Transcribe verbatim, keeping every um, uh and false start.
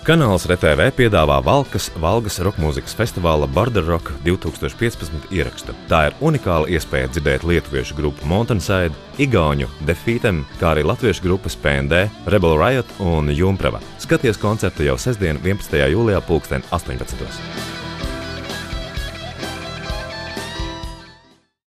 Kanāls R T V piedāvā Valkas Valgas rokmūzikas festivāla Border Rock divtūkstoš piecpadsmit ierakstu. Tā ir unikāla iespēja dzirdēt lietuviešu grupu Mountainside, igauņu Defeatem, kā arī latviešu grupas P N D, Rebel Riot un Jumprava. Skaties koncertu jau sestdien, vienpadsmitajā jūlijā pulksten astoņpadsmitos.